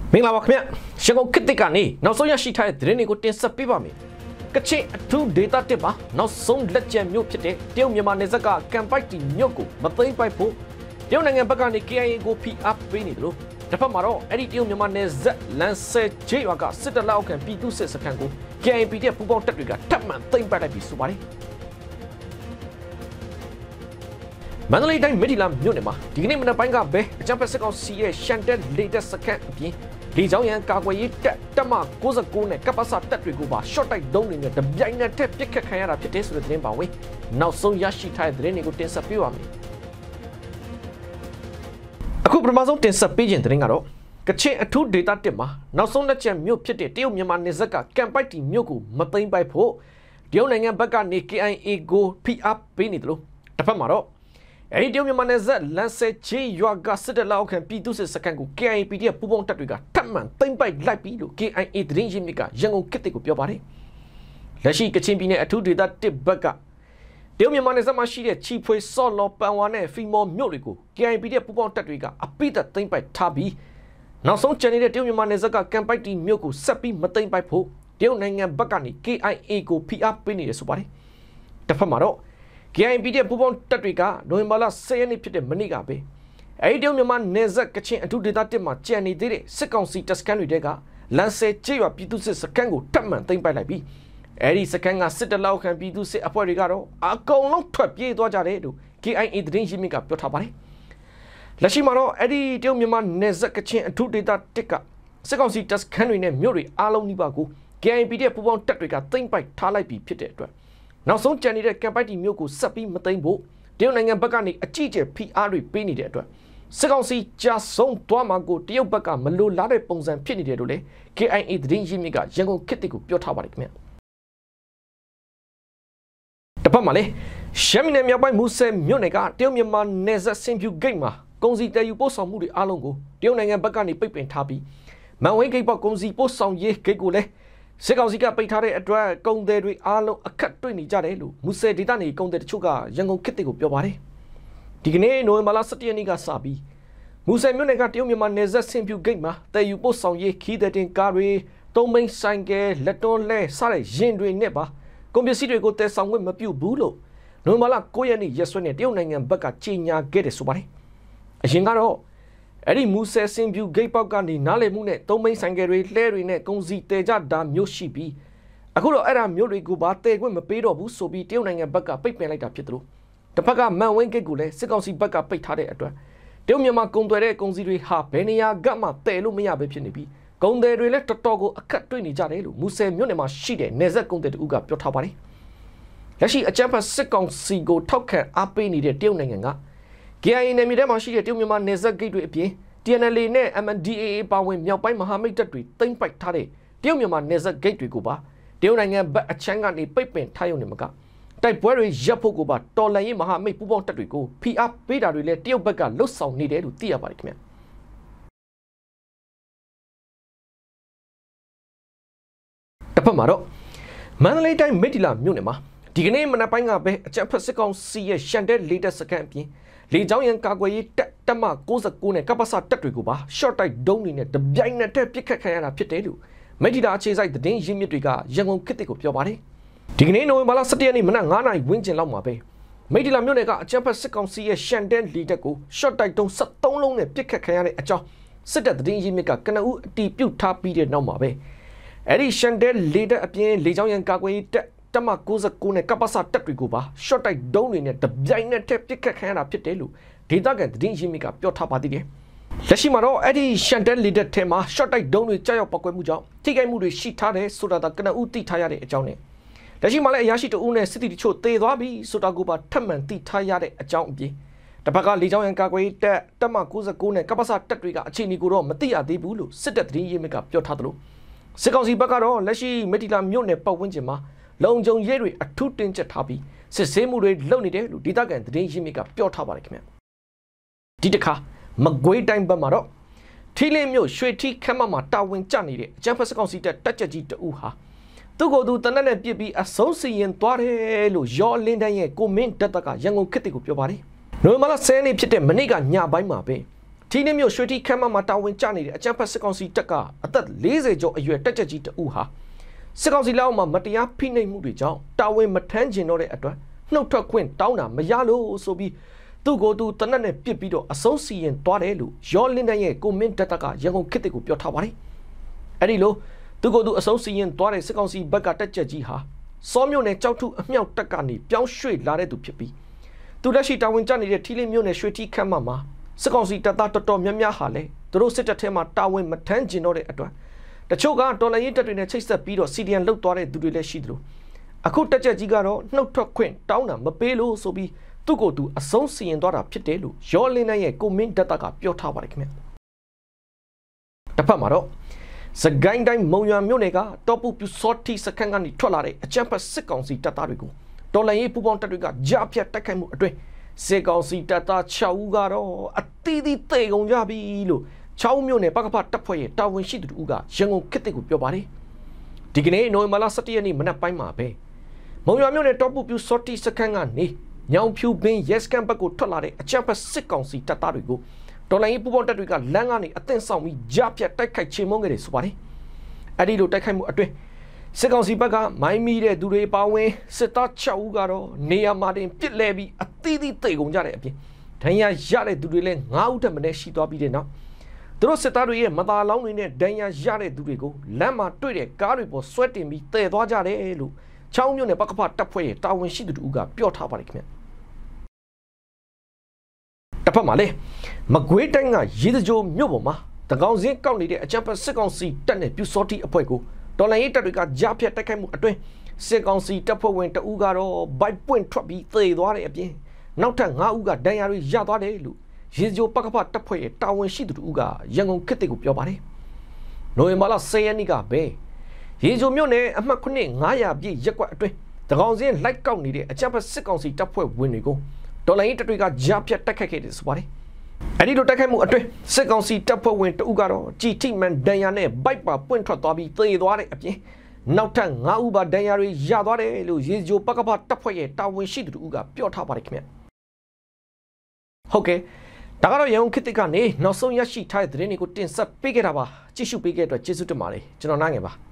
မင်္ဂလာပါခင်ဗျရန်ကုန်ခေတ်သစ်ကနေနောက်ဆုံးရရှိထားတဲ့သတင်းတွေကိုတင်ဆက်ပေးပါမယ်ကချင်အထူးဒေတာတစ်ပါနောက်ဆုံးလက်ကျန်မြို့ဖြစ်တဲ့တရုတ်မြန်မာနယ်စပ်ကကမ်ပိုက်တီမြို့ကိုမသိမ်းပိုက်ဖို့တရုတ်နိုင်ငံဘက်ကနေ KIA ကိုဖိအားပေးနေတယ်လို့တစ်ဖက်မှာတော့အဲ့ဒီတရုတ်မြန်မာနယ်စပ်လန်ဆယ်ဂျေးရွာကစစ်တပ်လက်အောက်ခံပြည်သူစစ်စခန်းကို KIA ပီတဲ့ပူပေါင်းတပ်တွေကထပ်မံသိမ်းပိုက်လိုက်ပြီးဆိုပါတယ်မန္တလေးတိုင်းမီဒီလာမြို့နယ်မှာဒီကနေ့မနက်ပိုင်းကပဲအကြမ်းဖက်စစ်ကောင်စီရဲ့ရှန်တက်လေတက်စခန်းအပြင်လေကြောင်းရန်ကာကွယ်ရေးတပ်မ69နဲ့ကပစတတပ်တွေကိုပါ short တိုက်ဒုံးတွေနဲ့တပြိုင်နက်တည်းပစ်ခတ်ခံရတာဖြစ်တဲ့ဆိုတဲ့သတင်းပါဝင်နောက်ဆုံးရရှိထားတဲ့သတင်းတွေကိုတင်ဆက်ပေးပါမယ်အခုပထမဆုံးတင်ဆက်ပေးခြင်းသတင်းကတော့ကချင်အထူးဒေတာတစ်မှာနောက်ဆုံးလက်ကျန်မြို့ဖြစ်တဲ့တရုတ်မြန်မာနယ်စပ်ကကမ်ပိုက်တီမြို့ကိုမသိမ်းပိုက်ဖို့တရုတ်နိုင်ငံဘက်ကနေ KIA ကိုဖိအားပေးနေတယ်လို့တစ်ဖက်မှာတော့အဲ့ဒီတရုတ်မြန်မာနယ်စပ်လန်ဆယ်ဂျေးရွာကစစ်တပ်လက်အောက်ခံပြည်သူစစ်စခန်းကို KIA ပီတဲ့ပူပေါင်းတပ်တွေကထပ်မံသိမ်းပိုက်လိုက်ပြီလို့ KIA သတင်းရင်းမြစ်ကရန်ကုန်ခေတ်သစ်ကိုပြောပါတယ်လက်ရှိကချင်ပြည်နယ်အထူးဒေသတစ်ဘက်ကတရုတ်မြန်မာနယ်စပ်မှာရှိတဲ့ချီဖွေစော့လော်ပန်ဝါနဲ့ဖီမော်မြို့တွေကို KIA ပီတဲ့ပူပေါင်းတပ်တွေကအပိသက်သိမ်းပိုက်ထားပြီးနောက်ဆုံးကျန်နေတဲ့တရုတ်မြန်မာနယ်စပ်ကကမ်ပိုက်တီမြို့ကိုဆက်ပြီးမသိမ်းပိုက်ဖို့တရုတ်နိုင်ငံဘက်ကနေ KIA ကိုဖိအားပေးနေတယ်ဆိုပါတယ်တစ်ဖက်မှာတော့KIA ပီတဲ့ပူပေါင်းတပ်တွေကနိုဝင်ဘာလ10ရက်နေ့ဖြစ်တဲ့မနေ့ကပဲအဲဒီတရုတ်မြန်မာနယ်စပ်ကချင်အထူးဒေသတစ်မှာကျန်နေသေးတဲ့စစ်ကောင်စီတပ်စခန်းတွေတဲကလန်ဆယ်ကျေးရွာပြည်သူစစ်စခန်းကိုထပ်မံသိမ်းပိုက်လိုက်ပြီးအဲဒီစခန်းကစစ်တပ်လက်အောက်ခံပြည်သူစစ်အဖွဲ့တွေကတော့အကုန်လုံးထွက်ပြေးသွားကြတယ်လို့ KIA သတင်းရင်းမြစ်ကပြောထားပါတယ်လက်ရှိမှာတော့အဲဒီတရုတ်မြန်မာနယ်စပ်ကချင်အထူးဒေသတစ်ကစစ်ကောင်စီတပ်စခန်းတွေနဲ့မြို့တွေအားလုံးနီးပါးကို KIA ပီတဲ့ပူပေါင်းတပ်တွေကသိမ်းပိုက်ထားလိုက်ပြီးဖြစ်တဲ့အတွက်နောက်ဆုံးကျန်နေတဲ့ကမ်ပိုက်တီမြို့ကိုဆက်ပြီးမသိမ်းဖို့တရုတ်နိုင်ငံဘက်ကနေအကြီးအကျယ်ဖိအားတွေပေးနေတဲ့အတွက်စစ်ကောင်စီကြာဆုံးသွားမှာကိုတရုတ်ဘက်ကမလိုလားတဲ့ပုံစံဖြစ်နေတယ်လို့လည်း KIA သတင်းရင်းမြစ်ကရန်ကုန်ခေတ်သစ်ကိုပြောထားပါတယ်ခင်ဗျတစ်ဖက်မှာလည်းရှမ်းပြည်နယ်မြောက်ပိုင်းမူဆယ်မြို့နယ်ကတရုတ်မြန်မာနယ်စပ်စင်ဖြူဂိတ်မှာကုန်စည်တည်ယူပို့ဆောင်မှုတွေအားလုံးကိုတရုတ်နိုင်ငံဘက်ကနေပိတ်ပင်ထားပြီးမန်ဝိန်းဂိတ်ပေါက်ကုန်စည်ပို့ဆောင်ရေးဂိတ်ကိုလည်းစစ်ကောင်စီကပိတ်ထားတဲ့အတွက်ကုန်သည်တွေအားလုံးအခက်တွေ့နေကြတယ်လို့မူဆယ်ဒေသနေကုန်သည်တချို့ကရန်ကုန်ခေတ်သစ်ကိုပြောပါတယ်ဒီကနေ့နိုဝင်ဘာလ17ရက်နေ့ကစပြီးမူဆယ်မြို့နယ်ကတရုတ်မြန်မာနယ်စပ်စင်ဖြူဂိတ်မှာတည်ယူပို့ဆောင်ရေးခီးတဲ့တင်ကားတွေသုံးဘိန်းဆိုင်ကယ်လက်တွန်းလဲစတဲ့ရင်တွေနဲ့ပါကုန်ပစ္စည်းတွေကိုတည်ဆောင်ခွင့်မပြုဘူးလို့နိုဝင်ဘာလ9ရက်နေ့ရက်စွဲနဲ့တရုတ်နိုင်ငံဘက်ကကြေညာခဲ့တယ်ဆိုပါတယ်အရင်ကတော့အဲ့ဒီမူဆယ်စင်ဖြူဂိတ်ပေါက်ကနေနားလည်မှုနဲ့သုံးဘိန်းဆိုင်ကယ်တွေလှဲတွေနဲ့ကုန်စည်တည်ကြတာမျိုးရှိပြီးအခုတော့အဲ့ဒါမျိုးတွေကိုပါတည်ခွင့်မပေးတော့ဘူးဆိုပြီးတရုတ်နိုင်ငံဘက်ကပိတ်ပင်လိုက်တာဖြစ်တယ်လို့တစ်ဖက်ကမန်ဝင်းဂိတ်ကိုလည်းစစ်ကောင်စီဘက်ကပိတ်ထားတဲ့အတွက်တရုတ်မြန်မာကုန်သွယ်တဲ့ကုန်စည်တွေဟာဘယ်နေရာကမှတည်လို့မရဘဲဖြစ်နေပြီးကုန်သည်တွေလည်းတော်တော်ကိုအခက်တွေ့နေကြတယ်လို့မူဆယ်မြို့နယ်မှာရှိတဲ့နယ်စပ်ကုန်သည်တို့ကပြောထားပါတယ်လက်ရှိအကြမ်းဖက်စစ်ကောင်စီကိုထောက်ခံအားပေးနေတဲ့တရုတ်နိုင်ငံကKIA နယ်မြေထဲမှာရှိတဲ့တရုတ်မြန်မာနယ်စပ်ဂိတ်တွေအပြင် TNLA နဲ့ MNDAA ပါဝင်မြောက်ပိုင်းမဟာမိတ်တပ်တွေသိမ်းပိုက်ထားတဲ့တရုတ်မြန်မာနယ်စပ်ဂိတ်တွေကိုပါတရုတ်နိုင်ငံဘက်အချမ်းကနေပိတ်ပင်ထားရုံနဲ့မကတိုက်ပွဲတွေရပ်ဖို့ကိုပါတော်လှန်ရေးမဟာမိတ်ပူးပေါင်းတပ်တွေကိုဖိအားပေးတာတွေလည်းတရုတ်ဘက်ကလှုပ်ဆောင်နေတယ်လို့သိရပါတယ်ခင်ဗျတစ်ဖက်မှာတော့မန္တလေးတိုင်းမီဒီလာမြို့နယ်မှာဒီကနေ့မနက်ပိုင်းကပဲအကြမ်းဖက်စစ်ကောင်စီရဲ့ရှန်တဲ့လေတက်စခန်းအပြင်လေကြောင်းရန်ကာကွယ်ရေးတပ်မ69နဲ့ကပစတပ်တွေကိုပါ short တိုက်ဒုံးတွေနဲ့တပြိုင်နက်တည်းပစ်ခတ်ခံရတာဖြစ်တယ်လို့မက်ဒီတာအခြေစိုက်သတင်းရင်းမြစ်တွေကရန်ကုန်ခေတ်သစ်ကိုပြောပါတယ်ဒီကနေ့နိုဝင်ဘာလ17ရက်နေ့မနက်9:00နာရီဝန်းကျင်လောက်မှာပဲမက်ဒီလာမြို့နယ်ကအကြမ်းဖက်စစ်ကောင်စီရဲ့ရှန်တဲ့လေတက်ကို short တိုက်ဒုံး73လုံးနဲ့ပစ်ခတ်ခံရတဲ့အကြောင်းစစ်တပ်သတင်းရင်းမြစ်ကကနဦးအတီးပြုတ်ထားပြီးတဲ့နောက်မှာပဲအဲ့ဒီရှန်တဲ့လေတက်အပြင်လေကြောင်းရန်ကာကွယ်ရေးတပ်မ69နဲ့ကပစတပ်တွေကိုပါ short တိုက်ဒုံးတွေနဲ့တပြိုင်နက်တည်းပစ်ခတ်ခံရတာဖြစ်တယ်လို့ဒေသခံသတင်းရင်းမြစ်ကပြောထားပါသေးတယ်လက်ရှိမှာတော့အဲ့ဒီရှန်တဲလီဒက်ထဲမှာ short တိုက်ဒုံးတွေကြောက်ရောက်ပောက်ကွဲမှုကြောင့်ထိခိုက်မှုတွေရှိထားတယ်ဆိုတာကနဦးသိထားရတဲ့အကြောင်းနဲ့လက်ရှိမှာလည်းအရာရှိတအုပ်နဲ့စစ်တီတချို့သေသွားပြီဆိုတာကိုပါထပ်မံသိထားရတဲ့အကြောင်းအပြင်တစ်ဖက်ကလေကြောင်းရန်ကာကွယ်တပ်မ69နဲ့ကပစတပ်တွေကအခြေအနေကိုတော့မသိရသေးဘူးလို့စစ်တပ်သတင်းရင်းမြစ်ကပြောထားသလိုစစ်ကောင်စီဘက်ကတော့လက်ရှိမက်တီလာမြို့နယ်ပတ်ဝန်းကျင်မှာလုံခြုံရေးတွေအထူးတင်းကျပ်ထားပြီးစစ်ဆေးမှုတွေလုပ်နေတယ်လို့ဒေသခံသတင်းရင်းမြစ်ကပြောထားပါတယ်ခင်ဗျဒီတစ်ခါမကွေးတိုင်းဘက်မှာတော့ထီလင်းမြို့ရွှေထီခမ်းမမှာတာဝန်ကျနေတဲ့အကြမ်းဖက်စစ်ကောင်စီတပ်တက်ကြကြီးတအူဟာသူ့ကိုယ်သူတနက်နဲ့ပြစ်ပြီးအဆုံးစီရင်သွားတယ်လို့ရောလင်းတန်းရဲ့ကိုမင်းတက်တကရန်ကုန်ခေတ်တွေကိုပြောပါတယ်နိုဝင်ဘာလ10ရက်နေ့ဖြစ်တဲ့မနေ့ကညပိုင်းမှာပဲတထီးနင်းမြို့ရွှေတီခမ်းမမှာတာဝန်ကျနေတဲ့အကြမ်းဖက်စစ်ကောင်စီတပ်ကအသက်40ကျော်အရွယ်တက်ကြကြီးတဦးဟာစစ်ကောင်စီလက်အောက်မှာမတရားဖိနှိပ်မှုတွေကြောင့်တာဝန်မထမ်းကျင်တော့တဲ့အတွက်နှုတ်ထွက်ခွင့်တောင်းတာမရလို့ဆိုပြီးသူ့ကိုယ်သူတနက်နဲ့ပစ်ပြီးတော့အဆုံးစီရင်သွားတယ်လို့ရောလင်းတန်းရဲ့ကိုမင်းဒတ်တကရန်ကုန်ခေတ်ကိုပြောထားပါတယ်။အဲ့ဒီလိုသူ့ကိုယ်သူအဆုံးစီရင်သွားတဲ့စစ်ကောင်စီဘက်ကတက်ကြကြီးဟာစောမြို့နယ်ကြောက်ထုအမြောက်တက်ကနေပြောင်းရွှေ့လာတဲ့သူဖြစ်ပြီးသူလက်ရှိတာဝန်ကျနေတဲ့ထီးလင်းမြို့နယ်ရွှေတီခမ်းမမှာစစ်ကောင်စီတပ်သားတော်တော်များများဟာလည်းသူတို့စစ်တပ်ထဲမှာတာဝန်မထမ်းကျင်တော့တဲ့အတွက်တချို့ကတော်လှန်ရေးတပ်တွေနဲ့ချိတ်ဆက်ပြီးတော့ CDN လှုပ်သွားတဲ့သူတွေလည်းရှိသလိုအခုတက်ကြကြီးကတော့နှုတ်ထွက်ခွင့်တောင်းတာမပေးလို့ဆိုပြီးသူ့ကိုယ်သူအဆုံးစီရင်သွားတာဖြစ်တယ်လို့ရောလင်းတဲ့ရဲ့ကိုမင်းဒတ်တကပြောထားပါတယ်ခင်ဗျ။တစ်ဖက်မှာတော့စကိုင်းတိုင်းမုံရွာမြို့နယ်ကတောပူပြူစောတိစခန်းကနေထွက်လာတဲ့အကြမ်းဖက်စစ်ကောင်စီတပ်သားတွေကိုတော်လှန်ရေးပူးပေါင်းတပ်တွေကကြားဖြတ်တိုက်ခိုက်မှုအတွင်းစစ်ကောင်စီတပ်သား6ဦးကတော့အသီးသီးသေကုန်ကြပြီလို့6ဦးမြို့နယ်ပကဖတပ်ဖွဲ့ရဲ့တာဝန်ရှိသူတို့ကရန်ကုန်ခေတ်ကိုပြောပါတယ်။ဒီကနေ့နိုဝင်ဘာလ17ရက်နေ့မနက်ပိုင်းမှာပဲမုံရွာမြို့နယ်တောပူပြူစောတိစခန်းကနေညောင်ဖြူပင်ရဲစခန်းဘက်ကိုထွက်လာတဲ့အကြမ်းဖက်စစ်ကောင်စီတပ်သားတွေကိုတော်လိုင်းရေးပူးပေါင်းတပ်တွေကလမ်းကနေအသင့်ဆောင်ပြီးကြားဖြတ်တိုက်ခိုက်ချေမှုန်းခဲ့တယ်ဆိုပါတယ်။အဲ့ဒီလိုတိုက်ခိုက်မှုအတွင်းစစ်ကောင်စီဘက်ကမိုင်းမိတဲ့သူတွေပါဝင်စစ်သား6ဦးကတော့နေရာမှာတင်ပစ်လဲပြီးအသီးသီးသေကုန်ကြတဲ့အပြင်ဒဏ်ရာရတဲ့သူတွေလည်း9ဦးထက်မနည်းရှိသွားပြီးတဲ့နောက်သူတို့စစ်သားတွေရဲ့မသာလောင်းတွေနဲ့ဒဏ်ရာရတဲ့သူတွေကိုလမ်းမှာတွေ့တဲ့ကားတွေပေါ်ဆွဲတင်ပြီးတည်သွားကြတယ်လို့ချောင်းမြို့နယ်ပကဖတပ်ဖွဲ့ရဲ့တာဝန်ရှိသူတို့ကပြောထားပါတယ်ခင်ဗျ။တစ်ဖက်မှာလည်းမကွေးတိုင်းကရေစကြိုမြို့ပေါ်မှာတကောင်စင်းကောက်နေတဲ့အကြမ်းဖက်စစ်ကောင်စီတပ်နဲ့ပြူစောတိအဖွဲ့ကိုတော်လှန်ရေးတပ်တွေကကြားဖြတ်တိုက်ခိုက်မှုအတွင်းစစ်ကောင်စီတပ်ဖွဲ့ဝင်တအူးကတော့ဘိုက်ပွင့်ထွက်ပြီးသေသွားတဲ့အပြင်နောက်ထပ်9ဦးကဒဏ်ရာတွေရသွားတယ်လို့ရေစကြိုပကဖတပ်ဖွဲ့ရဲ့တာဝန်ရှိသူတို့ကရန်ကုန်ခေတ်ကိုပြောပါတယ်။နိုဝင်ဘာလ10ရက်နေ့ကပဲရေစကြိုမြို့နယ်အမှတ်9 900ပြည့်ရက်ကွက်အတွင်းတကောင်စင်းလိုက်ကောက်နေတဲ့အကြမ်းဖက်စစ်ကောင်စီတပ်ဖွဲ့ဝင်တွေကိုတော်လှန်ရေးတပ်တွေကကြားဖြတ်တိုက်ခိုက်ခဲ့တယ်ဆိုပါတယ်။အဲဒီလိုတိုက်ခိုက်မှုအတွင်းစစ်ကောင်စီတပ်ဖွဲ့ဝင်တအုပ်ကတော့ကြည်ထိမှန်ဒဏ်ရာနဲ့ဘိုက်ပါပွင့်ထွက်သွားပြီးသေသွားတဲ့အပြင်နောက်ထပ်9ဦးပါဒဏ်ရာတွေရသွားတယ်လို့ရေစကြိုပကဖတပ်ဖွဲ့ရဲ့တာဝန်ရှိသူတို့ကပြောထားပါတယ်ခင်ဗျ။ဟုတ်ကဲ့ဒါကတော့ရန်ကုန်ခေတ်ကနေနောက်ဆုံးရရှိထားတဲ့သတင်းတွေကိုတင်ဆက်ပေးခဲ့တာပါကြည့်ရှုပေးခဲ့တဲ့အတွက်ကျေးဇူးတင်ပါတယ်ကျွန်တော်နိုင်ငယ်ပါ